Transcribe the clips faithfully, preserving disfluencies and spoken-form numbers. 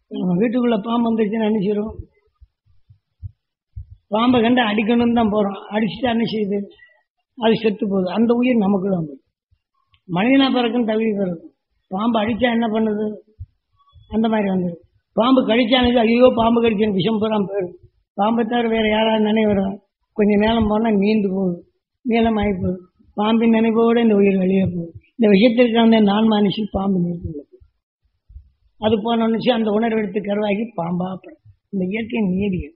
நம்ம வீட்டுக்குள்ள பாம்பு வந்துருச்சுன்னு நினைச்சிடும். பாம்பை கண்டு அடிக்கணும்னு தான் போறோம், அடிச்சுட்டு என்ன செய்யுது, அது செத்து போகுது. அந்த உயிர் நமக்குள்ள வந்து மனிதனா பிறக்குன்னு தகுதி பிறகு பாம்பு அடிச்சா என்ன பண்ணுது, அந்த மாதிரி வந்து பாம்பு கடிச்சானது ஐயோ பாம்பு கடிச்சேன் விஷம் போறாம போயிடும். பாம்பை தவிர வேற யாராவது நினைவுறோம், கொஞ்சம் நேரம் போனால் நீண்டு போகுது, நீளம் ஆகி போகுது. பாம்பின் நினைவோடு இந்த உயிர் வெளியே போகுது. இந்த விஷயத்திற்கு வந்து நான் மனுஷி பாம்பு நீர்க்குள்ளது. அது போனோன்னு அந்த உணர்வு எடுத்து கருவாகி பாம்பா இந்த இயற்கையின் நீதிகள்.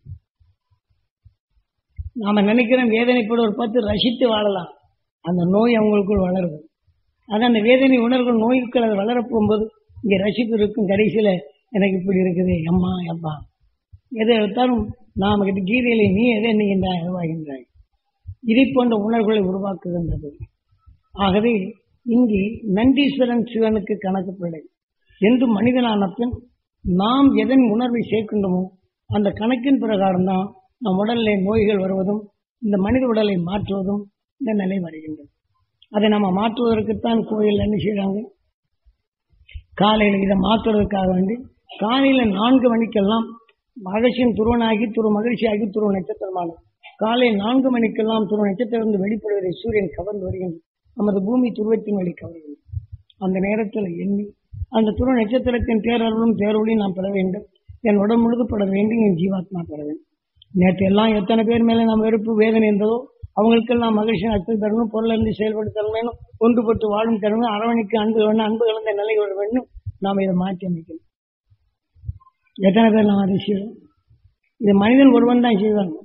நாம நினைக்கிறோம் வேதனைப்பட ஒரு பத்து ரசித்து வாழலாம், அந்த நோய் அவங்களுக்குள் வளருது. அது அந்த வேதனை உணர்வு நோய்க்குள் அது வளர போகும்போது இங்கே ரசிப்பு இருக்கும். கடைசியில எனக்கு இப்படி இருக்குது அம்மா அப்பா எதை எடுத்தாலும் நாம கிட்ட கீதையிலே நீ எதை எண்ணுகின்றாய் உருவாகின்றாய், இதை போன்ற உணர்வுகளை உருவாக்குகின்றது. ஆகவே இங்கு நந்தீஸ்வரன் சிவனுக்கு கணக்குப்படை என்று மனிதனான பின் நாம் எதன் உணர்வை சேர்க்கின்றோமோ அந்த கணக்கின் பிரகாரம் தான் நம் உடலில் நோய்கள் வருவதும் இந்த மனித உடலை மாற்றுவதும் இந்த நிலை வருகின்றது. அதை நம்ம மாற்றுவதற்குத்தான் கோயில் என்ன செய்யறாங்க, காலையில் இதை மாற்றுவதற்காக வேண்டி காலையில நான்கு மணிக்கெல்லாம் மகிழ்ச்சியின் துருவனாகி துரு மகிழ்ச்சியாகி துருவ நட்சத்திரமான காலை நான்கு மணிக்கெல்லாம் துருவ நட்சத்திரம் வெளிப்படுவதை சூரியன் கவர்ந்து வருகின்றது. நமது பூமி துருவத்தின் வழி கவர்கிறது. அந்த நேரத்தில் எண்ணி அந்த துருவ நட்சத்திரத்தின் பேரருளும் பேரொழியும் நாம் பெற வேண்டும். என் உடம்பு முழுது பட வேண்டும், என் ஜீவாத்மா பெற வேண்டும். நேற்று எல்லாம் எத்தனை பேர் மேலே நாம் வெறுப்பு வேதனை இருந்ததோ அவங்களுக்கெல்லாம் மகிழ்ச்சி அச்சல் தரணும், பொருள் இருந்து செயல்படுத்தல் வேணும், ஒன்றுபட்டு வாழும் தரணும், அரவணைக்கு அன்பு வேணும், அன்பு கலந்த நிலை வேண்டும். நாம் இதை மாற்றி அமைக்கணும். எத்தனை பேர் நாம் அதை செய்வோம்? இது மனிதன் ஒருவன் தான் செய்வாங்க.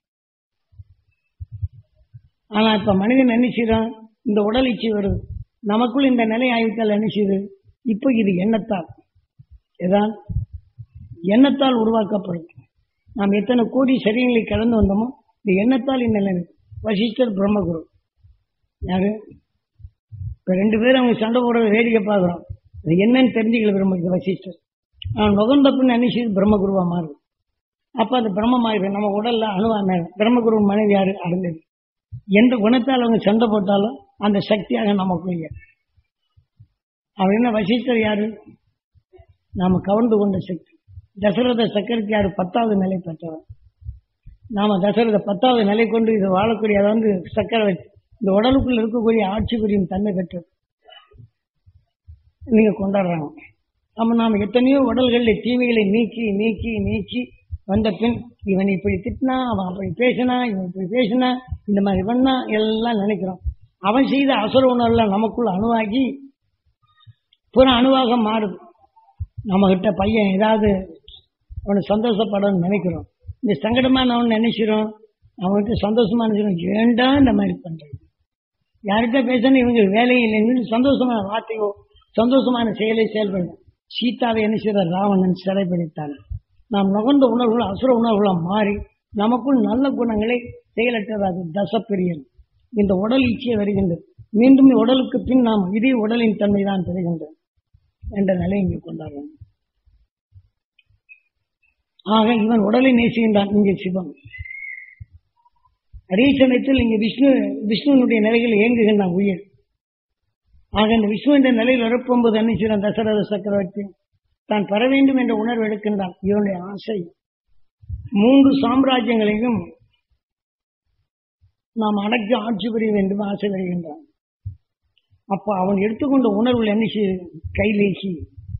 ஆனா இப்ப மனிதன் என்ன செய்யறான், இந்த உடல் இச்சை வருது நமக்குள், இந்த நிலை ஆய்வுத்தால் என்ன செய்யுது, இப்போ இது எண்ணத்தால் ஏதான் எண்ணத்தால் உருவாக்கப்படும். நாம் எத்தனை கோடி சரீரங்களை கடந்து வந்தோமோ இந்த எண்ணத்தால் இந்த நிலை. வசிஷ்டர் பிரம்மகுரு யாரு, இப்ப ரெண்டு பேரும் அவங்க சண்டை போடுற வேடிக்கை பார்க்கிறோம், அது என்னன்னு தெரிஞ்சுக்கல பிரம்ம வசிஷ்டர். அவன் நுகர்ந்தப்புன்னு என்ன செய்யுது, பிரம்மகுருவா மாறுது. அப்ப அது பிரம்மமாயிரு நம்ம உடல்ல அணுவா மேல பிரம்மகுரு மனைவி யாரு அடைந்தது. எந்த குணத்தால் அவங்க சண்டை போட்டாலும் அந்த சக்தியாக நமக்குள்ள. அவன் என்ன வசிஷ்டர் யாரு, நாம கவர்ந்து கொண்ட சக்தி. தசரத சக்கரத்து யாரு, பத்தாவது நிலை பெற்றவர். நாம தசரத பத்தாவது நிலை கொண்டு இது வாழக்கூடிய, அதை வந்து சக்கரவர்த்தி இந்த உடலுக்குள்ள இருக்கக்கூடிய ஆட்சி புரியும் தன்மை பெற்றது நீங்க கொண்டாடுறாங்க. நம்ம நாம எத்தனையோ உடல்களில் தீமைகளை நீக்கி நீக்கி நீக்கி வந்த பின் இவன் இப்படி திட்டினா, அவன் அப்படி பேசினா, இவன் இப்படி பேசினா, இந்த மாதிரி பண்ணா எல்லாம் நினைக்கிறோம். அவன் செய்த அசுர உணர்வுலாம் நமக்குள்ள அணுவாகி புற அணுவாக மாறுது. நம்ம கிட்ட பையன் ஏதாவது அவனை சந்தோஷப்படணும்னு நினைக்கிறோம், இந்த சங்கடமான அவன் நினைச்சிடும், அவன்கிட்ட சந்தோஷமா நினைச்சிடும், ஏண்டா இந்த மாதிரி பண்றது, யார்கிட்ட பேசணும் இவங்க வேலையை இல்லைன்னு சந்தோஷமான வார்த்தையோ சந்தோஷமான செயலை செயல்படும். சீதாவை என்ன செய்த ராவணன் சிறைப்பிடித்தான். நாம் நுகர்ந்த உணர்வுகள் அசுர உணர்வுகளாக மாறி நமக்குள் நல்ல குணங்களை செயலற்றதாக தசப்பிரியன் இந்த உடல் இச்சை வருகின்றது. மீண்டும் உடலுக்கு பின் நாம் இதே உடலின் தன்மை தான் பெறுகின்றோம் என்ற நிலை இங்கு கொண்டாடுறோம். ஆக இவன் உடலை நேசிக்கின்றான் இங்கே சிவம். அதே சமயத்தில் இங்கே விஷ்ணு விஷ்ணுனுடைய நிலையில் இயங்குகின்றான் உயிர். ஆக இந்த விஷ்ணு என்ற நிலையில் வரப்போகும்போது அன்னிச்சிறான் தசரத சக்கரவர்த்தி தான் பெற வேண்டும் என்ற உணர்வு எடுக்கின்றான். இவனுடைய ஆசை மூன்று சாம்ராஜ்யங்களையும் நாம் அடக்கி ஆட்சி புரிய வேண்டும் ஆசை வருகின்றான். அப்ப அவன் எடுத்துக்கொண்ட உணர்வுகள் என்ன செய்ய, கைலேசி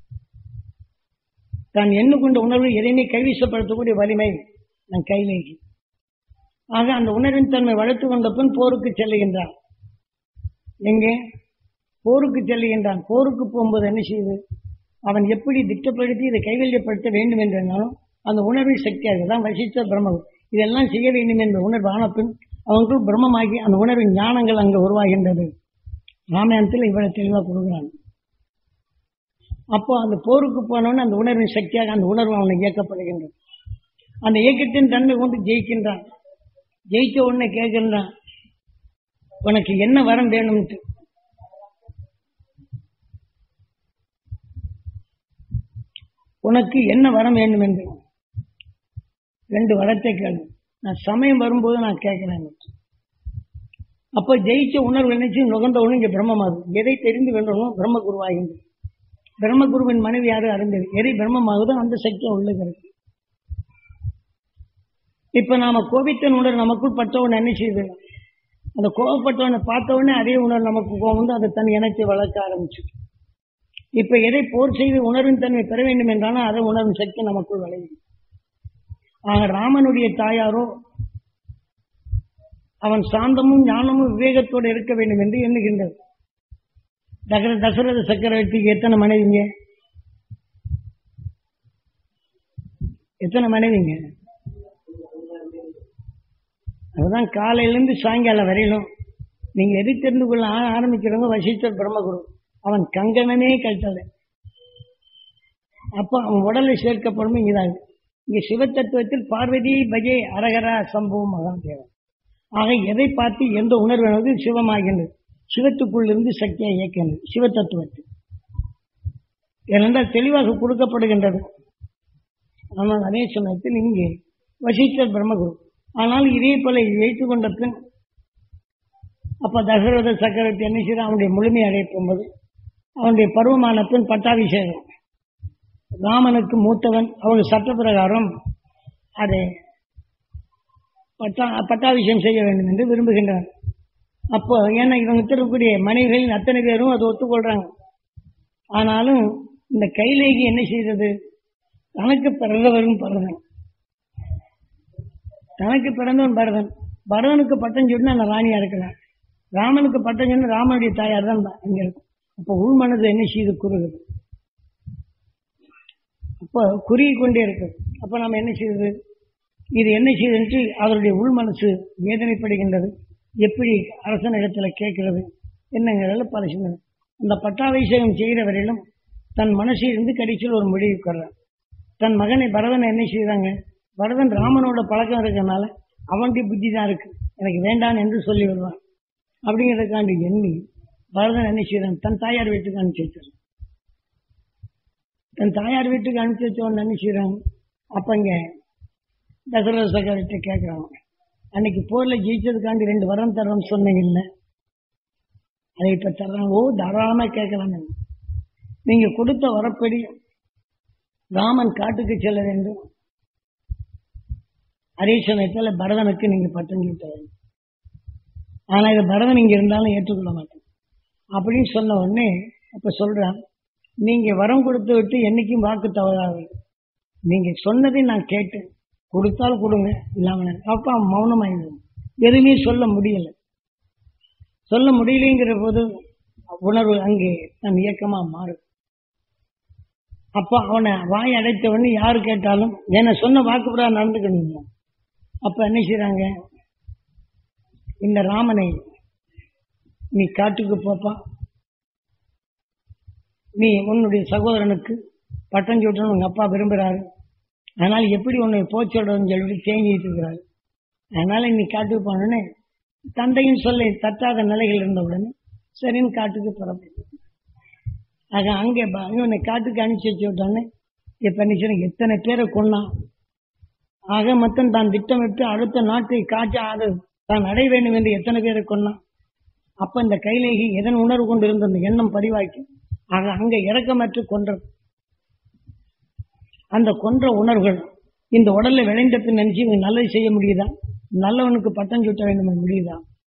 தான் எண்ணுக்கொண்ட உணர்வு எதையுமே கைவீசப்படுத்தக்கூடிய வலிமை நான் கைலேசி. ஆக அந்த உணர்வின் தன்மை வளர்த்து கொண்ட பின் போருக்கு செல்லுகின்றான். எங்கே போருக்கு செல்லுகின்றான். போருக்கு போகும்போது என்ன செய்யுது, அவன் எப்படி திட்டப்படுத்தி இதை கைவல்யப்படுத்த வேண்டும் என்றாலும் அந்த உணர்வின் சக்தியாக தான் வசிஷ்ட பிரம்மம் இதெல்லாம் செய்ய வேண்டும் என்ற உணர்வு ஆன பின் அவங்களும் பிரம்மமாகி அந்த உணர்வின் ஞானங்கள் அங்கு உருவாகின்றது. ராமாயணத்தில் இவ்வளவு தெளிவாக கொடுக்குறாங்க. அப்போ அந்த போருக்கு போனவன் அந்த உணர்வின் சக்தியாக அந்த உணர்வு அவனை இயக்கப்படுகின்றது. அந்த இயக்கத்தின் தன்மை கொண்டு ஜெயிக்கின்றான். ஜெயிச்ச உடனே கேட்கின்றான், உனக்கு என்ன வரம் வேணும்ட்டு. உனக்கு என்ன வரம் வேண்டும் என்று ரெண்டு வரத்தை கேள்வி. நான் சமயம் வரும்போது நான் கேட்கிறேன். அப்ப ஜெயிச்ச உணர்வு நினைச்சு நுகர்ந்த உணர்வு இங்கே பிரம்மமாகும். எதை தெரிந்து வென்றோமோ பிரம்ம குருவாகின்றது. பிரம்மகுருவின் மனைவி யாரு? அருந்ததி. எரி பிரம்மமாகுதோ அந்த சக்தியை உள்ளுக்கு இருக்கு. இப்ப நாம கோபித்த உணர்வு நமக்குள் பட்டவன் என்ன செய்யுது? அந்த கோபப்பட்டவனை பார்த்த உடனே அதே உணர்வு நமக்கு கோபம் வந்து அதை தன் இனத்தை வளர்க்க ஆரம்பிச்சு. இப்ப எதை போர் செய்து உணர்வின் தன்மை பெற வேண்டும் என்றாலும் அதை உணர்வின் சக்தி நமக்குள் விளையும். ஆக ராமனுடைய தாயாரோ அவன் சாந்தமும் ஞானமும் விவேகத்தோடு இருக்க வேண்டும் என்று எண்ணுகின்றது. தகர தசரத சக்கரவர்த்திக்கு எத்தனை மனைவிங்க? எத்தனை மனைவிங்க? அதுதான் காலையிலிருந்து சாயங்காலம் வரையிலும் நீங்க எது தெரிந்து கொள்ள ஆரம்பிக்கிறவங்க வசிஷ்டர் பிரம்மகுரு. அவன் கங்கணமே கட்டல. அப்ப அவன் உடலை சேர்க்கப்படும். இங்கதான் இங்க சிவத்தத்துவத்தில் பார்வதி பஜே அரகரா சம்பவம் மகாதேவன். ஆக எதை பார்த்து எந்த உணர்வு சிவமாகின்றது, சிவத்துக்குள் இருந்து சக்தியை இயக்கின்றது சிவ தத்துவத்தில். ஏனென்றால் தெளிவாக கொடுக்கப்படுகின்றது. ஆனால் அதே சமயத்தில் இங்கே வசிஷ்டர் பிரம்மகுரு. ஆனால் இதே போல வைத்துக் கொண்ட பின் அப்ப தசரத சக்கரவர்த்தி என்ன செய்ய அவனுடைய முழுமையை அடைய போகும்போது அவனுடைய பருவமான பின் பட்டாபிஷேகம். ராமனுக்கு மூத்தவன் அவனுடைய சட்ட பிரகாரம் அதை பட்டா பட்டாபிஷேகம் செய்ய வேண்டும் என்று விரும்புகின்றனர். அப்போ ஏன்னா இவங்க இருக்கக்கூடிய மனைவிகளின் அத்தனை பேரும் அதை ஒத்துக்கொள்றாங்க. ஆனாலும் இந்த கைலேகி என்ன செய்தது? தனக்கு பிறந்தவரும் பரதன், தனக்கு பிறந்தவன் பரதன். பரதனுக்கு பட்டம் சொன்னா நான் ராணியா இருக்கிறேன். ராமனுக்கு பட்டம் சொன்னா ராமனுடைய தாயார் தான் அங்க இருக்கும். அப்போ உள் மனது என்ன செய்து குறுகுது. அப்போ குறுகி கொண்டே இருக்கு. அப்ப நம்ம என்ன செய்யுது? இது என்ன செய்யுது? அவருடைய உள் மனசு வேதனைப்படுகின்றது. எப்படி அரசனிடத்துல கேட்கிறது என்னங்கிறத பல சிந்தனை. அந்த பட்டாபிஷேகம் செய்கிற வரையிலும் தன் மனசிலிருந்து கடைசியில் ஒரு முடிவுக்கு வர்றான். தன் மகனை பரதனை என்ன செய்யறாங்க? பரதன் ராமனோட பழக்கம் இருக்கிறதுனால அவனுடைய புத்தி தான் இருக்கு, எனக்கு வேண்டாம் என்று சொல்லி வருவான். அப்படிங்கிறதுக்காண்டி எண்ணி பரதன் என்ன செய்யறான்? தன் தாயார் வீட்டுக்கு அனுப்பிச்சு வச்சிடறான். தன் தாயார் வீட்டுக்கு அனுப்பிச்சு வச்சவன் என்ன செய்யறாங்க? அப்ப இங்க தசரத சக்கரவர்த்தி கேட்கிறாங்க, அன்னைக்கு போர்ல ஜெயிச்சதுக்காண்டி ரெண்டு வரம் தர்றோம்னு சொன்னீங்க இல்ல, அதை இப்ப தர்றாங்க. ஓ தாராளமா கேட்கலாம். நீங்க கொடுத்த வரப்படி ராமன் காட்டுக்கு செல்ல வேண்டும். அதே சமயத்துல பரதனுக்கு நீங்க பட்டம் சூட்ட வேண்டும். ஆனா இது பரதன் இங்க இருந்தாலும் ஏற்றுக்கொள்ள மாட்டேன் அப்படின்னு சொன்ன உடனே அப்ப சொல்றான், நீங்க வரம் கொடுத்து விட்டு என்னைக்கும் வாக்கு தவறாது. நீங்க சொன்னதை நான் கேட்டேன், கொடுத்தாலும் கொடுங்க இல்லாம. அப்பா மௌனமாயிடும், எதுவுமே சொல்ல முடியல. சொல்ல முடியலைங்கிற போது உணர்வு அங்கே தன் இயக்கமா மாறும். அப்ப அவனை வாய் அடைத்தவன்னு யாரு கேட்டாலும் என்ன சொன்ன வாக்குப்படா நடந்துக்கணும். அப்ப என்ன செய்யறாங்க? இந்த ராமனை நீ காட்டுக்கு போப்பா, நீ உன்னுடைய சகோதரனுக்கு பட்டம் சூட்டணும் உங்க அப்பா விரும்புறாரு, அதனால எப்படி உன்னை போய் சொல்றதுன்னு சொல்லிட்டு தேங்கிட்டு இருக்கிறாரு. அதனால நீ காட்டுக்கு போனோடனே தந்தையும் சொல்ல தட்டாத நிலைகள் இருந்த உடனே சரின்னு காட்டுக்கு புறப்பட்டு ஆக அங்கே இவனை காட்டுக்கு அனுப்பிச்சு வச்சு விட்டானே. இப்ப நிச்சயம் எத்தனை பேரை கொண்டான். ஆக மொத்தம் தான் திட்டமிட்டு அடுத்த நாட்டை காட்சி அது தான் அடைய வேண்டும் என்று எத்தனை பேரை கொண்டான். அப்ப இந்த கைலேகி எதன் உணர்வு கொண்டு இருந்த அந்த எண்ணம் பதிவாக்கி ஆக அங்க இறக்கமற்று கொன்றது. அந்த கொன்ற உணர்வுகள் இந்த உடல்ல விளைந்த பின் நினைச்சு இவங்க நல்லது செய்ய முடியுதா? நல்லவனுக்கு பட்டம் சூட்ட வேண்டும் முடியுதா?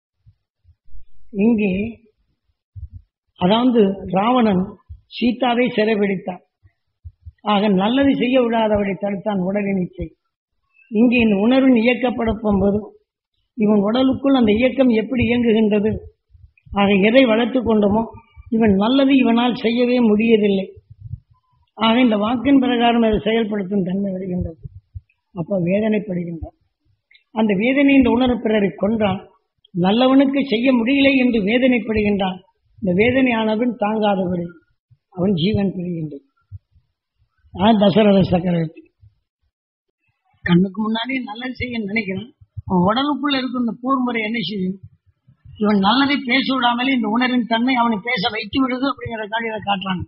இங்கே அதாவது ராவணன் சீதாவை சிறைபிடித்தான். ஆக நல்லது செய்ய விடாதவரை தடுத்தான் உடலின் இச்சை. இங்கே இந்த உணர்வின் இயக்கப்பட போகும்போது இவன் உடலுக்குள் அந்த இயக்கம் எப்படி இயங்குகின்றது? ஆக எதை வளர்த்து கொண்டோமோ இவன் நல்லது இவனால் செய்யவே முடியவில்லை. ஆக இந்த வாக்கின் பிரகாரம் அதை செயல்படுத்தும் தன்மை வருகின்றது. அப்ப வேதனைப்படுகின்றான். அந்த வேதனை இந்த உணர்வு பிறரை கொன்றான். நல்லவனுக்கு செய்ய முடியலை என்று வேதனைப்படுகின்றான். இந்த வேதனையானவன் தாங்காதபடி அவன் ஜீவன் பெறுகின்றது. தசரத சக்கரவர்த்தி கண்ணுக்கு முன்னாடியே நல்லது செய்ய நினைக்கிறான். அவன் உடலுக்குள்ள இருக்கும் இந்த போர் முறை என்ன செய்யும்? இவன் நல்லதை பேச விடாமலே இந்த உணர்வின் தன்மை அவனை பேச வைத்து விடுது அப்படிங்கிற காரியத்தை காட்டுறாங்க.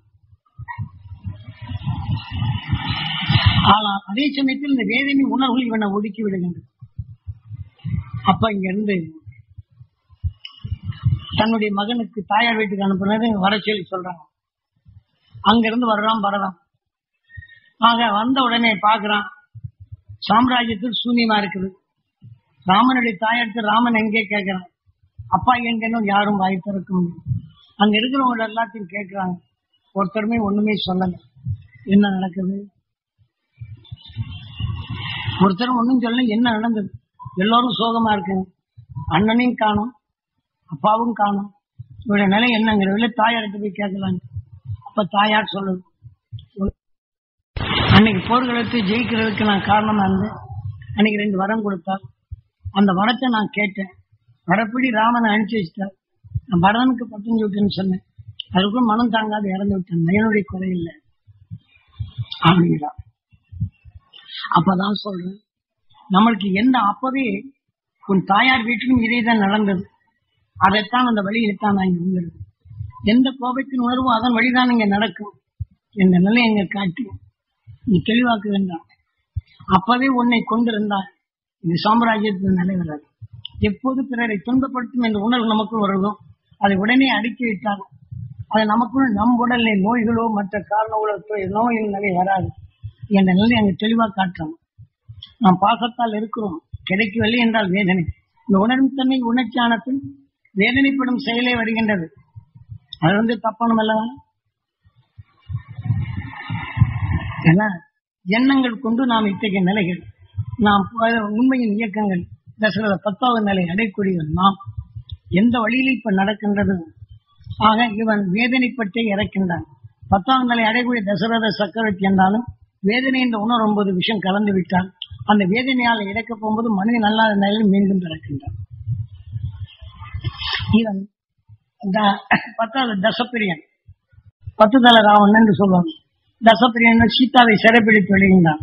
ஆனால் அதே சமயத்தில் இந்த வேதனை உணர்வுகள் இவனை ஒதுக்கி விடுகின்றது. அப்ப இங்க இருந்து தன்னுடைய மகனுக்கு தாயார் வீட்டுக்கு அனுப்புனது வர சொல்லி சொல்றாங்க. அங்கிருந்து வர்றான் பரதன். ஆக வந்த உடனே பார்க்கிறான் சாம்ராஜ்யத்தில் சூன்யமா இருக்குது. ராமனுடைய தாயெடுத்து ராமன் எங்கே கேட்கிறான், அப்பா எங்கன்னு யாரும் வாய் திறக்க முடியும். அங்க இருக்கிறவங்க எல்லாத்தையும் கேட்கிறாங்க, ஒருத்தருமே ஒண்ணுமே சொல்லல. என்ன நடக்குது, ஒருத்தரும் ஒண்ணும் சொல்ல. என்ன நடந்தது, எல்லோரும் சோகமா இருக்குங்க. அண்ணனையும் காணும், அப்பாவும் காணும். இவருடைய நிலை என்னங்கிறதுல தாயார்கிட்ட போய் கேட்கலாங்க. அப்ப தாயார் சொல்லுது, அன்னைக்கு போர்க்களத்தை ஜெயிக்கிறதுக்கு நான் காரணமா இருந்தேன். அன்னைக்கு ரெண்டு வரம் கொடுத்தார். அந்த வரத்தை நான் கேட்டேன். வரப்படி ராமனை அனுப்பிச்சு வச்சிட்டார். நான் பரதனுக்கு பத்தஞ்சு விட்டேன்னு சொன்னேன். அதுக்கும் மனம் தாங்காது இறந்து விட்டேன். நயனுடைய குறை இல்லை அப்படிங்கிறான். அப்பதான் சொல்றேன், நம்மளுக்கு எந்த அப்பவே உன் தாயார் வீட்டிலும் இதேதான் நடந்தது. அதைத்தான் அந்த வழியில்தான் நான் இங்க இருந்தது. எந்த கோபத்தின் உணர்வோ அதன் வழிதான் இங்க நடக்கும். என்ற நிலை எங்க காட்டி நீ தெளிவாக்க வேண்டாம். அப்பவே உன்னை கொண்டிருந்தால் இந்த சாம்ராஜ்யத்தின் நிலை வராது. எப்போது பிறரை துன்பப்படுத்தும் என்ற உணர்வு நமக்குள் வருதோ அதை உடனே அடுக்கி விட்டால் அது நமக்குள் நம் உடலில் நோய்களோ மற்ற காரணங்களோ நோயின் நிலை வராது என்ற நிலை அங்கு தெளிவாக காட்டுறோம். நாம் பாசத்தால் இருக்கிறோம், கிடைக்கவில்லை என்றால் வேதனை. இந்த உணர்வு தன்மை உணர்ச்சியானத்தில் வேதனைப்படும் செயலே வருகின்றது. அது வந்து தப்பணும் அல்லவா? ஏன்னா எண்ணங்கள் கொண்டு நாம் இத்தகைய நிலைகள், நாம் உண்மையின் இயக்கங்கள் தசரத பத்தாவது நிலை அடைக்கூடிய நாம் எந்த வழியில் இப்ப நடக்கின்றது. ஆக இவன் வேதனைப்பட்டே இறக்கின்றான். பத்தாவது நிலை அடையக்கூடிய தசரத சக்கரவர்த்தி என்றாலும் வேதனை என்ற உணர்வு ஒன்பது விஷயம் கலந்து விட்டால் அந்த வேதனையால் இறக்க போகும்போது மனிதன் அல்லாத நிலையில் மீண்டும் பிறக்கின்றான். இவன் பத்தாவது தசப்பிரியன், பத்து தல ராவன் என்று சொல்வாங்க. தசப்பிரியன் சீதாவை சிறைப்பிடித்து வெளியின்றான்.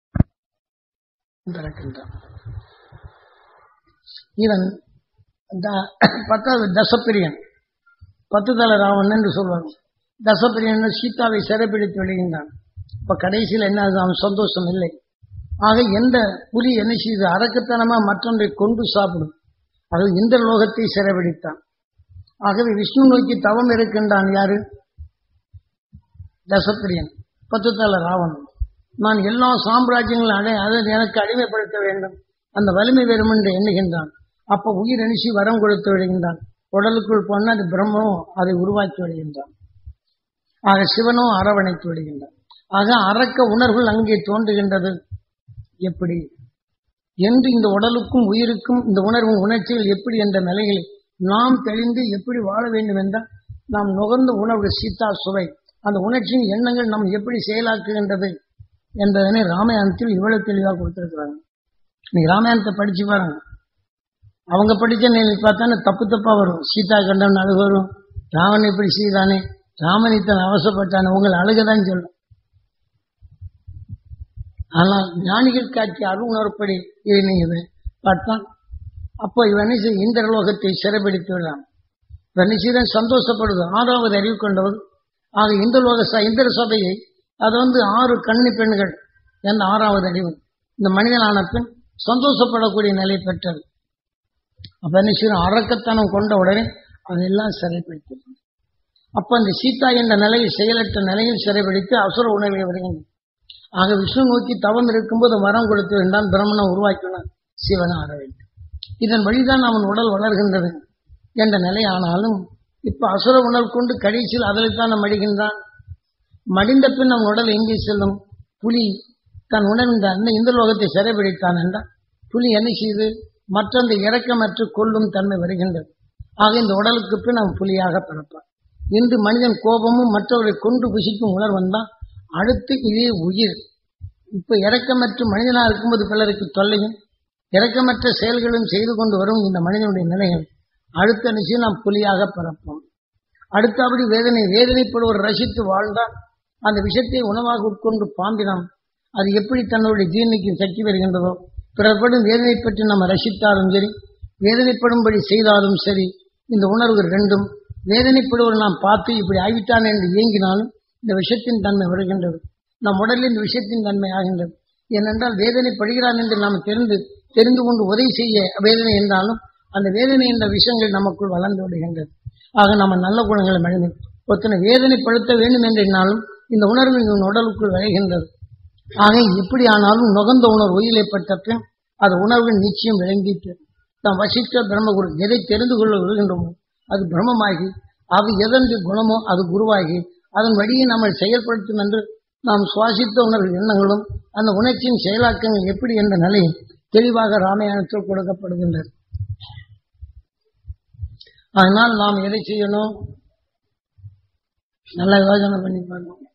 இவன் பத்தாவது தசப்பிரியன், பத்து தல ராவன் என்று சொல்வாங்க. தசப்பிரியன் சீதாவை சிறைப்பிடித்து வெளியின்றான். இப்ப கடைசியில் என்ன, அவன் சந்தோஷம் இல்லை. ஆக எந்த புலி என்ன செய்து அரக்கத்தனமா மற்றொன்றை கொண்டு சாப்பிடும், அது இந்த லோகத்தை சிறைபிடித்தான். ஆகவே விஷ்ணு நோக்கி தவம் இருக்கின்றான். யாரு? தசப்பிரியன், பத்து தல ராவணன். நான் எல்லா சாம்ராஜ்யங்களும் அடை அதை எனக்கு அடிமைப்படுத்த வேண்டும், அந்த வலிமை வரும் என்று எண்ணுகின்றான். அப்ப உயிர் அணிசி வரம் கொடுத்து விடுகின்றான். உடலுக்குள் போன அது பிரம்மனோ அதை உருவாக்கி விடுகின்றான். ஆக சிவனோ அரவணைத்து விடுகின்றான். ஆக அரக்க உணர்வுகள் அங்கே தோன்றுகின்றது. எப்படி என்று இந்த உடலுக்கும் உயிருக்கும் இந்த உணர்வும் உணர்ச்சிகள் எப்படி என்ற நிலையில் நாம் தெளிந்து எப்படி வாழ வேண்டும் என்றால் நாம் நுகர்ந்த உணர்வு சீதா சுவை, அந்த உணர்ச்சியின் எண்ணங்கள் நாம் எப்படி செயலாக்குகின்றது என்பதனை ராமாயணத்தில் இவ்வளவு தெளிவாக கொடுத்திருக்கிறாங்க. நீங்க ராமாயணத்தை படிச்சு பாருங்க. அவங்க படிச்ச நிலை பார்த்தானே தப்பு தப்பா வரும். சீதா கண்டன் அழுகு வரும், ராமன் இப்படி செய்தானே, ராமன் இத்தனை அவசப்பட்டானே, உங்களை அழுகதான் சொல்லும். ஆனால் ஞானிகள் காட்சி அருள் உணர்ப்படி இவன் பார்த்தான். அப்போ இவன் இந்திரலோகத்தை சிறைபிடித்து விடலாம். இவன் சந்தோஷப்படுது. ஆறாவது அறிவு கொண்டவர். ஆக இந்த லோக இந்திர சபையை அது வந்து ஆறு கன்னி பெண்கள் என்ற ஆறாவது அறிவு இந்த மனிதனான பெண் சந்தோஷப்படக்கூடிய நிலை பெற்றது. அப்ப என்ன அரக்கத்தனம் கொண்ட உடனே அதெல்லாம் சிறைப்பிடித்து, அப்ப அந்த சீதா என்ற நிலையில் செயலற்ற நிலையில் சிறைப்பிடித்து அசுர உணர்வை வருகின்றன. ஆக விஷ்ணு நோக்கி தவம் இருக்கும்போது வரம் கொடுத்து வேண்டான், பிரம்மனை உருவாக்கினான், சிவனை ஆட வேண்டும். இதன் வழிதான் அவன் உடல் வளர்கின்றது என்ற நிலை. ஆனாலும் இப்ப அசுர உணர்வு கொண்டு கடைசியில் அதில்தான் மடிகின்றான். மடிந்த பின் அவன் உடல் எங்கே செல்லும்? புலி தன் உணர்ந்த அந்த இந்த லோகத்தை சிறைபிடித்தான் என்றால் புலி என்ன செய்து மற்றொன்று இறக்கமற்று கொல்லும் தன்மை வருகின்றது. ஆக இந்த உடலுக்கு பின் அவன் புலியாக பிறப்பான். இன்று மனிதன் கோபமும் மற்றவரை கொண்டு புசிக்கும் உணர்வு வந்தான். அடுத்து இதே உயிர் இப்ப இறக்கமற்ற மனிதனாக இருக்கும்போது பிறருக்கு தொல்லையும் இறக்கமற்ற செயல்களும் செய்து கொண்டு வரும் இந்த மனிதனுடைய நிலைகள் அடுத்த நிச்சயம் நாம் புலியாக பிறப்போம். அடுத்தபடி வேதனை வேதனைப்படுவர் ரசித்து வாழ்ந்தால் அந்த விஷயத்தை உணவாக உட்கொண்டு பாம்பினாம் அது எப்படி தன்னுடைய ஜீர்ணிக்கும் சக்தி வருகின்றதோ, பிறப்படும் வேதனை பற்றி நம்ம ரசித்தாலும் சரி, வேதனைப்படும்படி செய்தாலும் சரி, இந்த உணர்வுகள் ரெண்டும் வேதனைப்படுவர் நாம் பார்த்து இப்படி ஆகிவிட்டான் என்று இயங்கினாலும் இந்த விஷயத்தின் தன்மை வருகின்றது. நம் உடலில் இந்த விஷயத்தின் தன்மை ஆகின்றது. ஏனென்றால் வேதனைப்படுகிறான் என்று நாம் தெரிந்து தெரிந்து கொண்டு உதவி செய்ய வேதனை என்றாலும் அந்த வேதனை என்ற விஷயங்கள் நமக்குள் வளர்ந்து விடுகின்றது. ஆக நம்ம நல்ல குணங்களை மனிதன் ஒருத்தனை வேதனைப்படுத்த வேண்டும் என்றாலும் இந்த உணர்வு இவன் உடலுக்குள் விளைகின்றது. ஆக எப்படி ஆனாலும் நுகர்ந்த உணர்வு உயிரிழப்பட்ட பின் அது உணர்வின் நிச்சயம் விளங்கிட்டு நாம் வசிஷ்ட பிரம்மகுரு எதை தெரிந்து கொள்ள விழுகின்றோமோ அது பிரம்மமாகி அது எதற்கு குணமோ அது குருவாகி அதன் வழியை நம்ம செயல்படுத்தும் என்று நாம் சுவாசித்த உணர்வு எண்ணங்களும் அந்த உணர்ச்சியின் செயலாக்கங்கள் எப்படி என்ற நிலை தெளிவாக ராமாயணத்தில் கொடுக்கப்படுகின்றது. அதனால் நாம் எதை செய்யணும்? நல்ல யோசனை பண்ணி பார்க்கணும்.